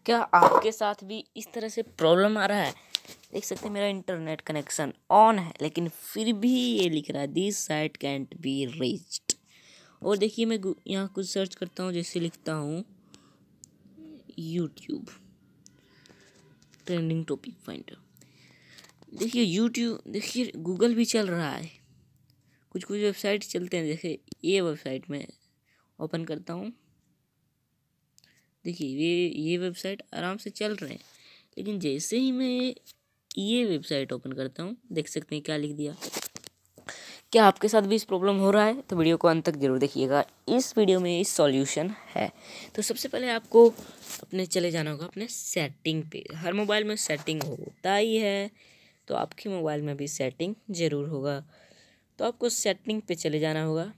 क्या आपके साथ भी इस तरह से प्रॉब्लम आ रहा है? देख सकते हैं मेरा इंटरनेट कनेक्शन ऑन है लेकिन फिर भी ये लिख रहा है this site can't be reached. और देखिए मैं यहाँ कुछ सर्च करता हूँ, जैसे लिखता हूँ यूट्यूब ट्रेंडिंग टॉपिक फाइंडर। देखिए यूट्यूब, देखिए गूगल भी चल रहा है, कुछ कुछ वेबसाइट चलते हैं। जैसे ये वेबसाइट में ओपन करता हूँ, देखिए ये वेबसाइट आराम से चल रहे हैं। लेकिन जैसे ही मैं ये वेबसाइट ओपन करता हूँ, देख सकते हैं क्या लिख दिया। क्या आपके साथ भी इस प्रॉब्लम हो रहा है? तो वीडियो को अंत तक जरूर देखिएगा, इस वीडियो में इस सॉल्यूशन है। तो सबसे पहले आपको अपने चले जाना होगा अपने सेटिंग पे। हर मोबाइल में सेटिंग होता ही है, तो आपके मोबाइल में भी सेटिंग ज़रूर होगा। तो आपको सेटिंग पे चले जाना होगा।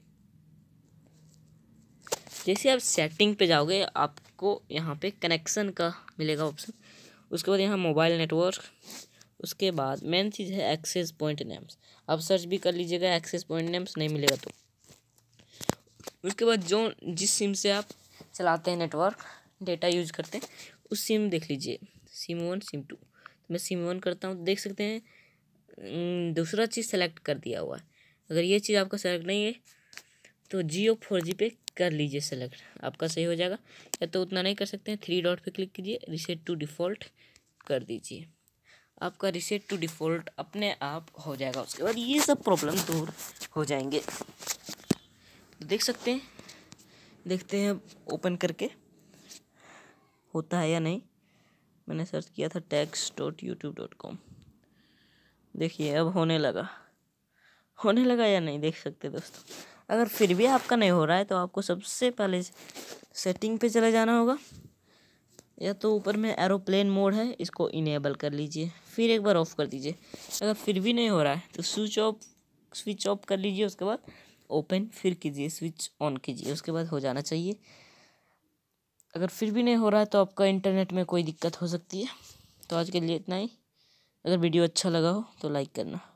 जैसे आप सेटिंग पे जाओगे आपको यहाँ पे कनेक्शन का मिलेगा ऑप्शन, उसके बाद यहाँ मोबाइल नेटवर्क, उसके बाद मेन चीज़ है एक्सेस पॉइंट नेम्स। आप सर्च भी कर लीजिएगा, एक्सेस पॉइंट नेम्स नहीं मिलेगा तो। उसके बाद जो जिस सिम से आप चलाते हैं नेटवर्क डेटा यूज करते हैं उस सिम देख लीजिए, सिम 1 सिम 2। तो मैं सिम 1 करता हूँ, देख सकते हैं दूसरा चीज़ सेलेक्ट कर दिया हुआ है। अगर ये चीज़ आपका सेलेक्ट नहीं है तो जियो 4G पे कर लीजिए सेलेक्ट, आपका सही हो जाएगा। या तो उतना नहीं कर सकते हैं, 3 डॉट पे क्लिक कीजिए, रीसेट टू डिफ़ॉल्ट कर दीजिए, आपका रीसेट टू डिफ़ॉल्ट अपने आप हो जाएगा। उसके बाद ये सब प्रॉब्लम दूर हो जाएंगे। तो देख सकते हैं, देखते हैं ओपन करके होता है या नहीं। मैंने सर्च किया था text.youtube.com, देखिए अब होने लगा या नहीं, देख सकते दोस्तों। अगर फिर भी आपका नहीं हो रहा है तो आपको सबसे पहले सेटिंग पे चले जाना होगा, या तो ऊपर में एरोप्लेन मोड है, इसको इनेबल कर लीजिए, फिर एक बार ऑफ कर दीजिए। अगर फिर भी नहीं हो रहा है तो स्विच ऑफ कर लीजिए, उसके बाद ओपन फिर कीजिए, स्विच ऑन कीजिए, उसके बाद हो जाना चाहिए। अगर फिर भी नहीं हो रहा है तो आपका इंटरनेट में कोई दिक्कत हो सकती है। तो आज के लिए इतना ही। अगर वीडियो अच्छा लगा हो तो लाइक करना।